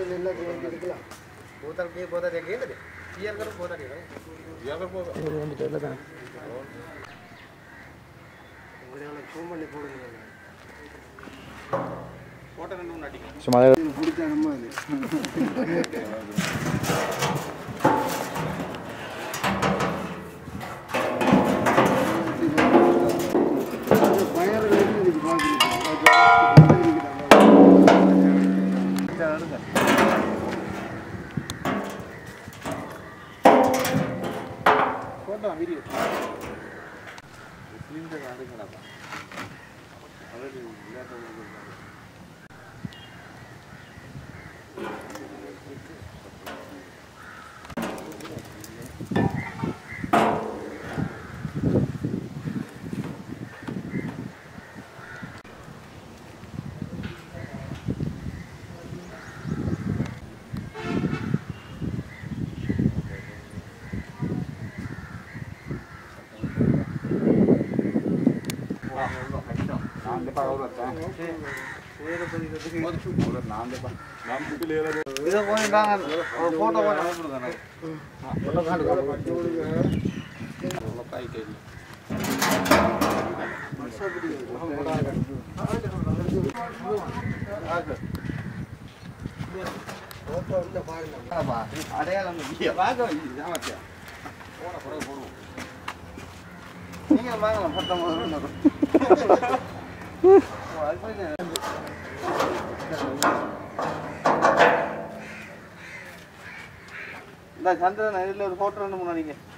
बोतल के बोतल देखिए ना पियर करो बोतल के पियर करो बोतल ये வந்து தெரியல தான உங்களுக்கு ஃபோன் பண்ணி போடுங்க போட்டோ ரெண்டு மூணு அடிங்க சும்மா புடிச்ச நம்ம அது பயர் வேணும் இது பாக்குறீங்க फोटो वीडियो मुस्लिम के गाने खड़ा था अरे लिया तो இந்த சந்திரன் இதுல ஒரு போட்டோ ரெண்டு மூணு நீங்க